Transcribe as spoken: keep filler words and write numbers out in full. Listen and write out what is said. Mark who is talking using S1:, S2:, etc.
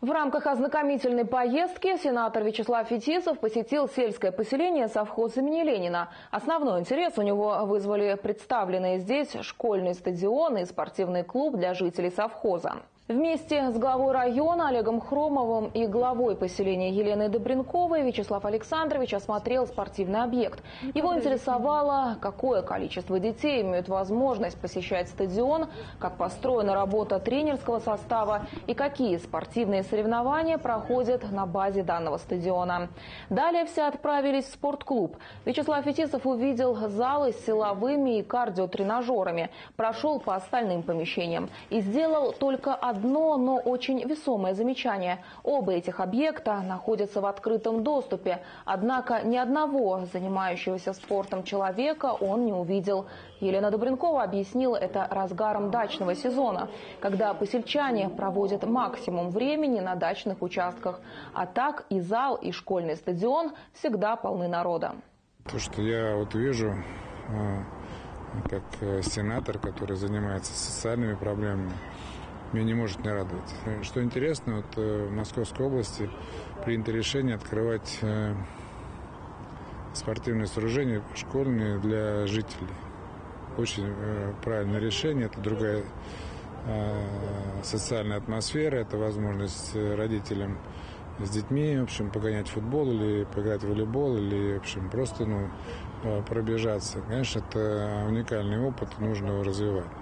S1: В рамках ознакомительной поездки сенатор Вячеслав Фетисов посетил сельское поселение совхоз имени Ленина. Основной интерес у него вызвали представленные здесь школьный стадион и спортивный клуб для жителей совхоза. Вместе с главой района Олегом Хромовым и главой поселения Еленой Добренковой Вячеслав Александрович осмотрел спортивный объект. Его интересовало, какое количество детей имеют возможность посещать стадион, как построена работа тренерского состава и какие спортивные соревнования проходят на базе данного стадиона. Далее все отправились в спортклуб. Вячеслав Фетисов увидел залы с силовыми и кардиотренажерами, прошел по остальным помещениям и сделал только одно Одно, но очень весомое замечание. Оба этих объекта находятся в открытом доступе. Однако ни одного занимающегося спортом человека он не увидел. Елена Добренкова объяснила это разгаром дачного сезона, когда посельчане проводят максимум времени на дачных участках. А так и зал, и школьный стадион всегда полны народа.
S2: То, что я вот вижу, как сенатор, который занимается социальными проблемами, меня не может не радовать. Что интересно, вот в Московской области принято решение открывать спортивные сооружения школьные для жителей. Очень правильное решение, это другая социальная атмосфера, это возможность родителям с детьми, в общем, погонять в футбол или поиграть в волейбол, или, в общем, просто, ну, пробежаться. Конечно, это уникальный опыт, нужно его развивать.